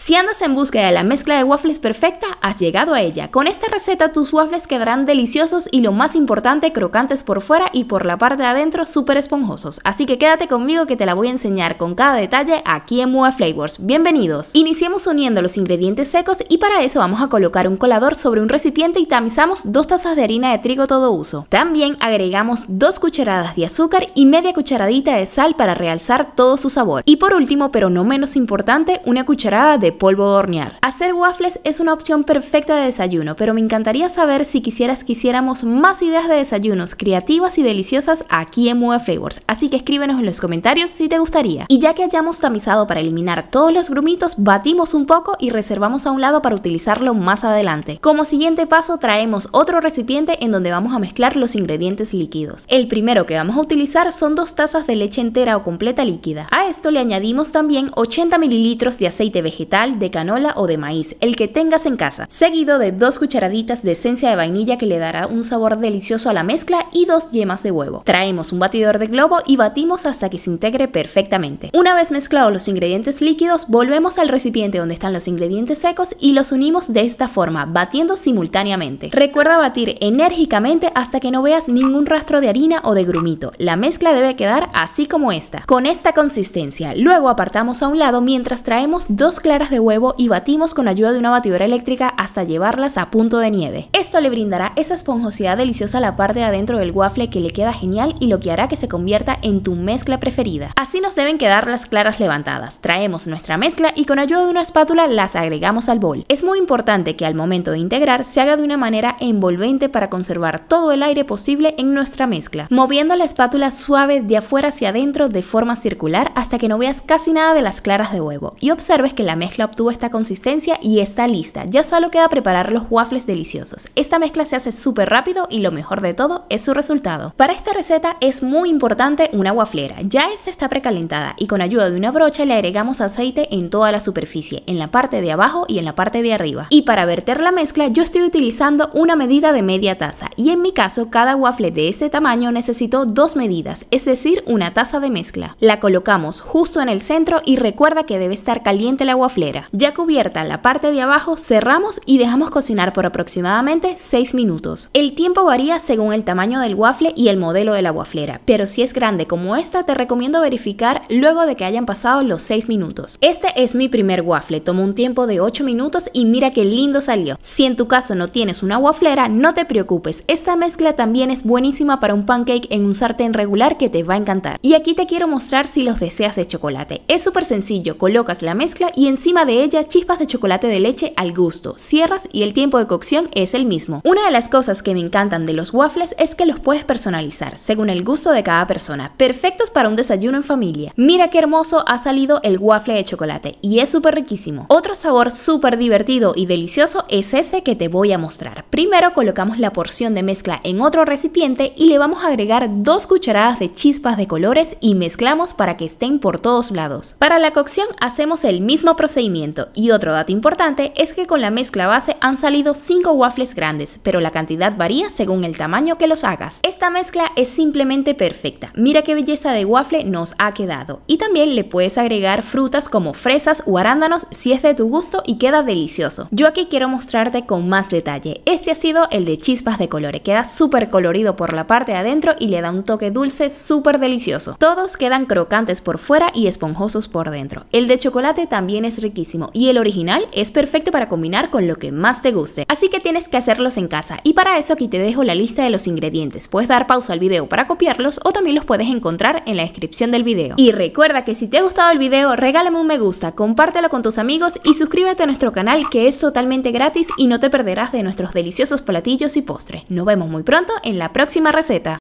Si andas en búsqueda de la mezcla de waffles perfecta, has llegado a ella. Con esta receta tus waffles quedarán deliciosos y lo más importante, crocantes por fuera y por la parte de adentro súper esponjosos. Así que quédate conmigo que te la voy a enseñar con cada detalle aquí en Mueve Flavors. Bienvenidos. Iniciemos uniendo los ingredientes secos y para eso vamos a colocar un colador sobre un recipiente y tamizamos 2 tazas de harina de trigo todo uso. También agregamos 2 cucharadas de azúcar y media cucharadita de sal para realzar todo su sabor. Y por último, pero no menos importante, una cucharada de polvo de hornear. Hacer waffles es una opción perfecta de desayuno, pero me encantaría saber si quisieras que hiciéramos más ideas de desayunos creativas y deliciosas aquí en Mueve Flavors, así que escríbenos en los comentarios si te gustaría. Y ya que hayamos tamizado para eliminar todos los grumitos, batimos un poco y reservamos a un lado para utilizarlo más adelante. Como siguiente paso traemos otro recipiente en donde vamos a mezclar los ingredientes líquidos. El primero que vamos a utilizar son 2 tazas de leche entera o completa líquida. A esto le añadimos también 80 mililitros de aceite vegetal, de canola o de maíz, el que tengas en casa, seguido de 2 cucharaditas de esencia de vainilla que le dará un sabor delicioso a la mezcla y 2 yemas de huevo. Traemos un batidor de globo y batimos hasta que se integre perfectamente. Una vez mezclados los ingredientes líquidos, volvemos al recipiente donde están los ingredientes secos y los unimos de esta forma, batiendo simultáneamente. Recuerda batir enérgicamente hasta que no veas ningún rastro de harina o de grumito. La mezcla debe quedar así como esta, con esta consistencia. Luego apartamos a un lado mientras traemos 2 claras de huevo y batimos con ayuda de una batidora eléctrica hasta llevarlas a punto de nieve. Esto le brindará esa esponjosidad deliciosa a la parte de adentro del waffle que le queda genial y lo que hará que se convierta en tu mezcla preferida. Así nos deben quedar las claras levantadas. Traemos nuestra mezcla y con ayuda de una espátula las agregamos al bol. Es muy importante que al momento de integrar se haga de una manera envolvente para conservar todo el aire posible en nuestra mezcla, moviendo la espátula suave de afuera hacia adentro de forma circular hasta que no veas casi nada de las claras de huevo y observes que la mezcla obtuvo esta consistencia y está lista. Ya solo queda preparar los waffles deliciosos. Esta mezcla se hace súper rápido y lo mejor de todo es su resultado. Para esta receta es muy importante una waflera. Ya esta está precalentada y con ayuda de una brocha le agregamos aceite en toda la superficie, en la parte de abajo y en la parte de arriba. Y para verter la mezcla yo estoy utilizando una medida de media taza y en mi caso cada waffle de este tamaño necesitó 2 medidas, es decir, una taza de mezcla. La colocamos justo en el centro y recuerda que debe estar caliente la waflera. Ya cubierta la parte de abajo, cerramos y dejamos cocinar por aproximadamente 6 minutos. El tiempo varía según el tamaño del waffle y el modelo de la waflera, pero si es grande como esta te recomiendo verificar luego de que hayan pasado los 6 minutos. Este es mi primer waffle, tomó un tiempo de 8 minutos y mira qué lindo salió. Si en tu caso no tienes una waflera, no te preocupes, esta mezcla también es buenísima para un pancake en un sartén regular que te va a encantar. Y aquí te quiero mostrar si los deseas de chocolate. Es súper sencillo, colocas la mezcla y encima de ella chispas de chocolate de leche al gusto, cierras y el tiempo de cocción es el mismo. Una de las cosas que me encantan de los waffles es que los puedes personalizar según el gusto de cada persona, perfectos para un desayuno en familia. Mira qué hermoso ha salido el waffle de chocolate y es súper riquísimo. Otro sabor súper divertido y delicioso es este que te voy a mostrar. Primero colocamos la porción de mezcla en otro recipiente y le vamos a agregar 2 cucharadas de chispas de colores y mezclamos para que estén por todos lados. Para la cocción hacemos el mismo procedimiento y otro dato importante es que con la mezcla base han salido 5 waffles grandes, pero la cantidad varía según el tamaño que los hagas. Esta mezcla es simplemente perfecta. Mira qué belleza de waffle nos ha quedado. Y también le puedes agregar frutas como fresas o arándanos si es de tu gusto y queda delicioso. Yo aquí quiero mostrarte con más detalle. Este ha sido el de chispas de colores. Queda súper colorido por la parte de adentro y le da un toque dulce súper delicioso. Todos quedan crocantes por fuera y esponjosos por dentro. El de chocolate también es riquísimo y el original es perfecto para combinar con lo que más te guste. Así que tienes que hacerlos en casa y para eso aquí te dejo la lista de los ingredientes. Puedes dar pausa al video para copiarlos o también los puedes encontrar en la descripción del video. Y recuerda que si te ha gustado el video, regálame un me gusta, compártelo con tus amigos y suscríbete a nuestro canal que es totalmente gratis y no te perderás de nuestros deliciosos platillos y postres. Nos vemos muy pronto en la próxima receta.